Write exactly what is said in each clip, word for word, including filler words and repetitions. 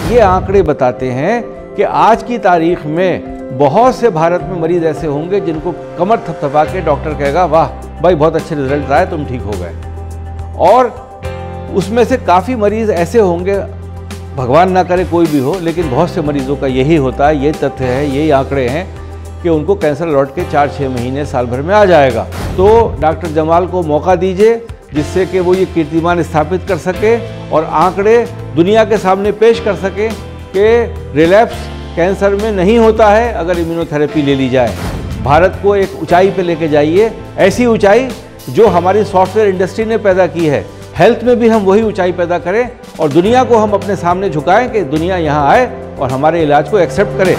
ये आंकड़े बताते हैं कि आज की तारीख में बहुत से भारत में मरीज ऐसे होंगे जिनको कमर थपथपा के डॉक्टर कहेगा वाह भाई बहुत अच्छे रिजल्ट आए, तुम ठीक हो गए। और उसमें से काफ़ी मरीज़ ऐसे होंगे, भगवान ना करे कोई भी हो, लेकिन बहुत से मरीज़ों का यही होता है, ये तथ्य है, यही आंकड़े हैं कि उनको कैंसर लौट के चार छः महीने साल भर में आ जाएगा। तो डॉक्टर जमाल को मौका दीजिए जिससे कि वो ये कीर्तिमान स्थापित कर सके और आंकड़े दुनिया के सामने पेश कर सके कि रिलैप्स कैंसर में नहीं होता है अगर इम्यूनोथेरेपी ले ली जाए। भारत को एक ऊंचाई पे लेके जाइए, ऐसी ऊंचाई जो हमारी सॉफ्टवेयर इंडस्ट्री ने पैदा की है। हेल्थ में भी हम वही ऊंचाई पैदा करें और दुनिया को हम अपने सामने झुकाएं कि दुनिया यहाँ आए और हमारे इलाज को एक्सेप्ट करे।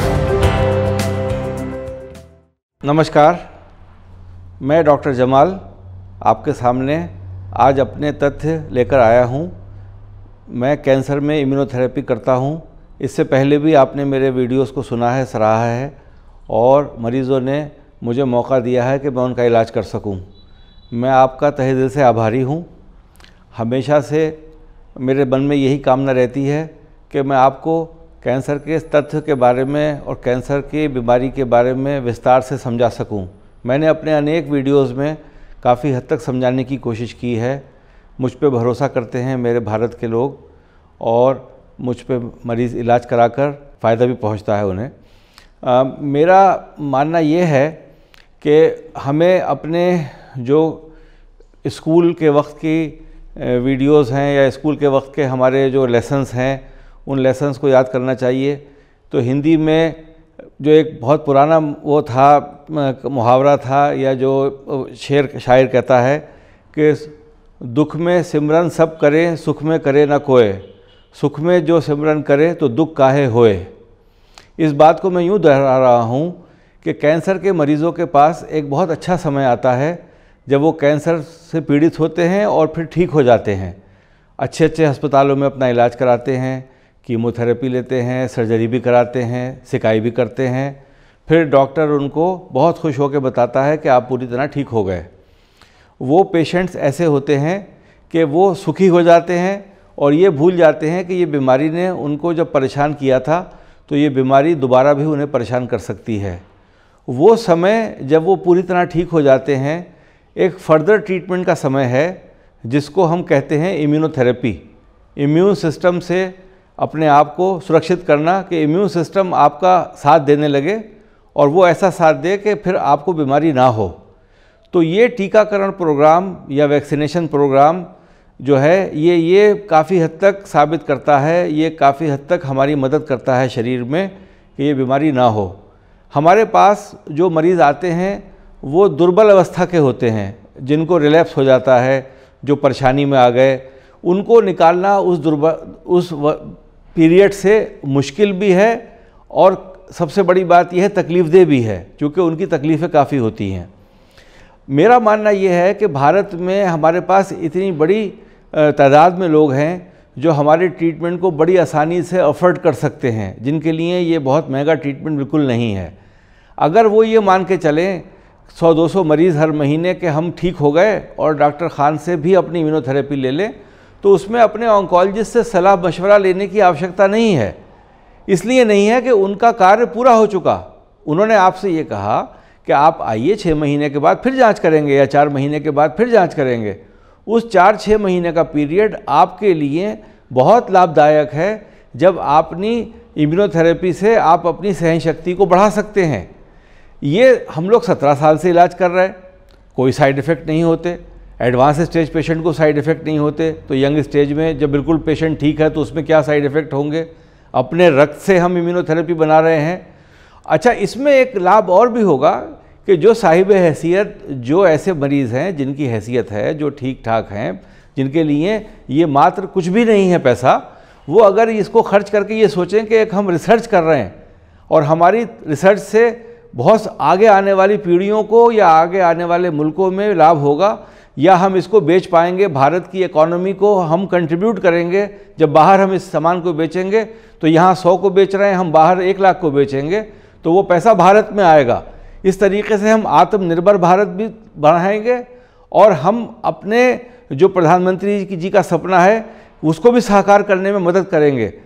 नमस्कार, मैं डॉक्टर जमाल आपके सामने आज अपने तथ्य लेकर आया हूँ। मैं कैंसर में इम्यूनोथेरेपी करता हूँ। इससे पहले भी आपने मेरे वीडियोस को सुना है, सराहा है और मरीज़ों ने मुझे मौका दिया है कि मैं उनका इलाज कर सकूं। मैं आपका तहे दिल से आभारी हूं। हमेशा से मेरे मन में यही कामना रहती है कि मैं आपको कैंसर के तथ्य के बारे में और कैंसर की बीमारी के बारे में विस्तार से समझा सकूं। मैंने अपने अनेक वीडियोस में काफ़ी हद तक समझाने की कोशिश की है। मुझ पे भरोसा करते हैं मेरे भारत के लोग और मुझ पे मरीज़ इलाज कराकर फ़ायदा भी पहुंचता है उन्हें। आ, मेरा मानना ये है कि हमें अपने जो स्कूल के वक्त की वीडियोस हैं या स्कूल के वक्त के हमारे जो लेसन्स हैं उन लेसन्स को याद करना चाहिए। तो हिंदी में जो एक बहुत पुराना वो था, मुहावरा था या जो शेर शायर कहता है कि दुख में सिमरन सब करें, सुख में करे ना कोय, सुख में जो सिमरन करे तो दुख काहे होए। इस बात को मैं यूँ दोहरा रहा हूँ कि कैंसर के मरीज़ों के पास एक बहुत अच्छा समय आता है जब वो कैंसर से पीड़ित होते हैं और फिर ठीक हो जाते हैं। अच्छे अच्छे अस्पतालों में अपना इलाज कराते हैं, कीमोथेरेपी लेते हैं, सर्जरी भी कराते हैं, सिकाई भी करते हैं। फिर डॉक्टर उनको बहुत खुश होकर बताता है कि आप पूरी तरह ठीक हो गए। वो पेशेंट्स ऐसे होते हैं कि वो सुखी हो जाते हैं और ये भूल जाते हैं कि ये बीमारी ने उनको जब परेशान किया था तो ये बीमारी दोबारा भी उन्हें परेशान कर सकती है। वो समय जब वो पूरी तरह ठीक हो जाते हैं, एक फर्दर ट्रीटमेंट का समय है जिसको हम कहते हैं इम्यूनोथेरेपी। इम्यून सिस्टम से अपने आप को सुरक्षित करना कि इम्यून सिस्टम आपका साथ देने लगे और वो ऐसा साथ दे कि फिर आपको बीमारी ना हो। तो ये टीकाकरण प्रोग्राम या वैक्सीनेशन प्रोग्राम जो है ये ये काफ़ी हद तक साबित करता है, ये काफ़ी हद तक हमारी मदद करता है शरीर में कि ये बीमारी ना हो। हमारे पास जो मरीज़ आते हैं वो दुर्बल अवस्था के होते हैं, जिनको रिलैप्स हो जाता है, जो परेशानी में आ गए, उनको निकालना उस दुर्बल उस पीरियड से मुश्किल भी है और सबसे बड़ी बात यह है तकलीफ़देह भी है, क्योंकि उनकी तकलीफ़ें काफ़ी होती हैं। मेरा मानना यह है कि भारत में हमारे पास इतनी बड़ी तादाद में लोग हैं जो हमारे ट्रीटमेंट को बड़ी आसानी से अफोर्ड कर सकते हैं, जिनके लिए ये बहुत महंगा ट्रीटमेंट बिल्कुल नहीं है। अगर वो ये मान के चलें सौ दो सौ मरीज़ हर महीने के हम ठीक हो गए और डॉक्टर खान से भी अपनी इम्यूनोथेरेपी ले लें, तो उसमें अपने ऑन्कोलॉजिस्ट से सलाह मशवरा लेने की आवश्यकता नहीं है। इसलिए नहीं है कि उनका कार्य पूरा हो चुका। उन्होंने आपसे ये कहा कि आप आइए, छः महीने के बाद फिर जांच करेंगे या चार महीने के बाद फिर जांच करेंगे। उस चार छः महीने का पीरियड आपके लिए बहुत लाभदायक है जब अपनी इम्यूनोथेरेपी से आप अपनी सहन शक्ति को बढ़ा सकते हैं। ये हम लोग सत्रह साल से इलाज कर रहे हैं, कोई साइड इफ़ेक्ट नहीं होते। एडवांस स्टेज पेशेंट को साइड इफ़ेक्ट नहीं होते, तो यंग स्टेज में जब बिल्कुल पेशेंट ठीक है तो उसमें क्या साइड इफ़ेक्ट होंगे। अपने रक्त से हम इम्यूनोथेरेपी बना रहे हैं। अच्छा, इसमें एक लाभ और भी होगा कि जो साहिब हैसियत, जो ऐसे मरीज़ हैं जिनकी हैसियत है, जो ठीक ठाक हैं, जिनके लिए ये मात्र कुछ भी नहीं है पैसा, वो अगर इसको खर्च करके ये सोचें कि एक हम रिसर्च कर रहे हैं और हमारी रिसर्च से बहुत आगे आने वाली पीढ़ियों को या आगे आने वाले मुल्कों में लाभ होगा, या हम इसको बेच पाएंगे, भारत की इकॉनमी को हम कंट्रीब्यूट करेंगे। जब बाहर हम इस सामान को बेचेंगे तो यहाँ सौ को बेच रहे हैं, हम बाहर एक लाख को बेचेंगे, तो वो पैसा भारत में आएगा। इस तरीके से हम आत्मनिर्भर भारत भी बढ़ाएंगे और हम अपने जो प्रधानमंत्री जी का सपना है उसको भी साकार करने में मदद करेंगे।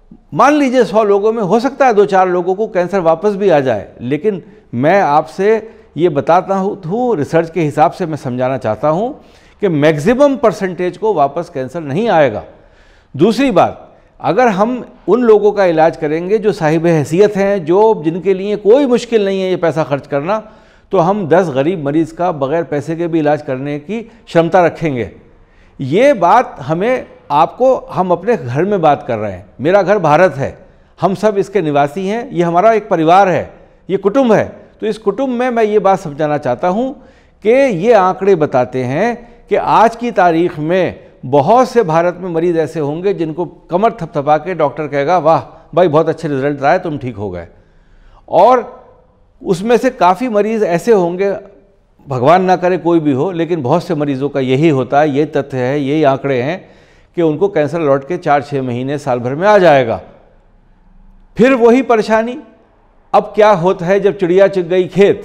मान लीजिए सौ लोगों में हो सकता है दो चार लोगों को कैंसर वापस भी आ जाए, लेकिन मैं आपसे ये बताता हूँ, रिसर्च के हिसाब से मैं समझाना चाहता हूँ कि मैक्सिमम परसेंटेज को वापस कैंसर नहीं आएगा। दूसरी बात, अगर हम उन लोगों का इलाज करेंगे जो साहिब हैसियत हैं, जो जिनके लिए कोई मुश्किल नहीं है ये पैसा खर्च करना, तो हम दस गरीब मरीज़ का बग़ैर पैसे के भी इलाज करने की क्षमता रखेंगे। ये बात हमें आपको, हम अपने घर में बात कर रहे हैं। मेरा घर भारत है, हम सब इसके निवासी हैं, ये हमारा एक परिवार है, ये कुटुंब है। तो इस कुटुंब में मैं ये बात समझाना चाहता हूँ कि ये आंकड़े बताते हैं कि आज की तारीख में बहुत से भारत में मरीज़ ऐसे होंगे जिनको कमर थपथपा के डॉक्टर कहेगा वाह भाई बहुत अच्छे रिजल्ट आए, तुम ठीक हो गए। और उसमें से काफ़ी मरीज़ ऐसे होंगे, भगवान ना करे कोई भी हो, लेकिन बहुत से मरीज़ों का यही होता है, ये तथ्य है, यही आंकड़े हैं कि उनको कैंसर लौट के चार छः महीने साल भर में आ जाएगा। फिर वही परेशानी, अब क्या होता है जब चिड़िया चुग गई खेत।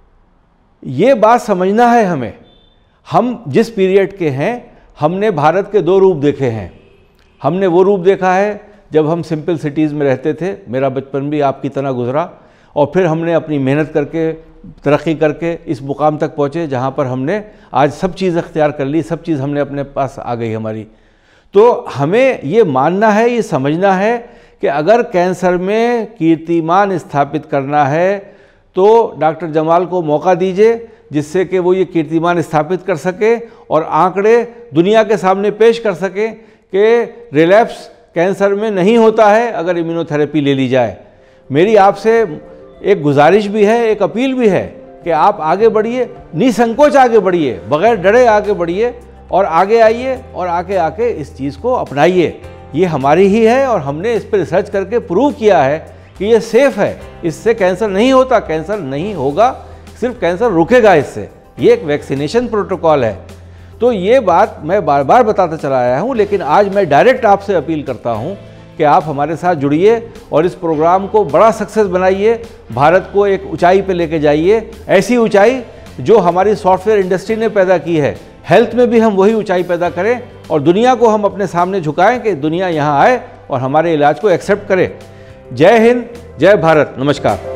ये बात समझना है हमें। हम जिस पीरियड के हैं, हमने भारत के दो रूप देखे हैं। हमने वो रूप देखा है जब हम सिंपल सिटीज़ में रहते थे, मेरा बचपन भी आपकी तरह गुजरा, और फिर हमने अपनी मेहनत करके तरक्की करके इस मुकाम तक पहुँचे जहाँ पर हमने आज सब चीज़ अख्तियार कर ली, सब चीज़ हमने अपने पास आ गई हमारी। तो हमें ये मानना है, ये समझना है कि अगर कैंसर में कीर्तिमान स्थापित करना है तो डॉक्टर जमाल को मौका दीजिए, जिससे कि वो ये कीर्तिमान स्थापित कर सके और आंकड़े दुनिया के सामने पेश कर सके कि रिलैप्स कैंसर में नहीं होता है अगर इम्यूनोथेरेपी ले ली जाए। मेरी आपसे एक गुजारिश भी है, एक अपील भी है कि आप आगे बढ़िए, निसंकोच आगे बढ़िए, बगैर डरे आगे बढ़िए और आगे आइए और आके आके इस चीज़ को अपनाइए। ये हमारी ही है और हमने इस पर रिसर्च करके प्रूव किया है कि ये सेफ़ है, इससे कैंसर नहीं होता, कैंसर नहीं होगा, सिर्फ कैंसर रुकेगा इससे। ये एक वैक्सीनेशन प्रोटोकॉल है। तो ये बात मैं बार बार बताता चला आया हूँ, लेकिन आज मैं डायरेक्ट आपसे अपील करता हूँ कि आप हमारे साथ जुड़िए और इस प्रोग्राम को बड़ा सक्सेस बनाइए, भारत को एक ऊंचाई पे लेके जाइए, ऐसी ऊंचाई जो हमारी सॉफ्टवेयर इंडस्ट्री ने पैदा की है। हेल्थ में भी हम वही ऊंचाई पैदा करें और दुनिया को हम अपने सामने झुकाएं कि दुनिया यहाँ आए और हमारे इलाज को एक्सेप्ट करे। जय हिंद, जय भारत, नमस्कार।